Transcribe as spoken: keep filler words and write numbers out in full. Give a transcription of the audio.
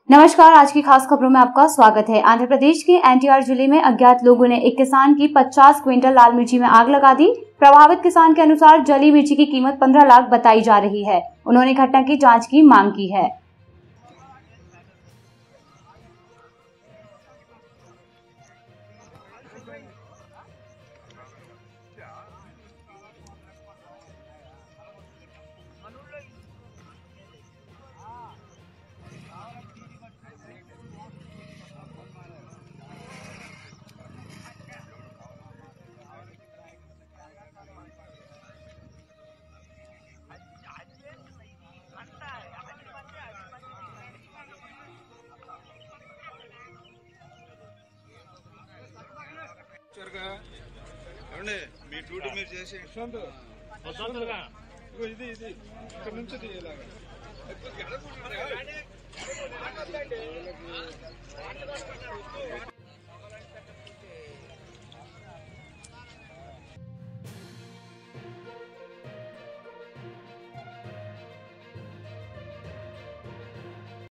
नमस्कार, आज की खास खबरों में आपका स्वागत है। आंध्र प्रदेश के एनटीआर जिले में अज्ञात लोगों ने एक किसान की पचास क्विंटल लाल मिर्ची में आग लगा दी। प्रभावित किसान के अनुसार जली मिर्ची की कीमत पंद्रह लाख बताई जा रही है। उन्होंने घटना की जांच की मांग की है। మీ డ్యూటీ మీరు చేసే ఇది ఇది ఇక్కడ నుంచి తీయలాగా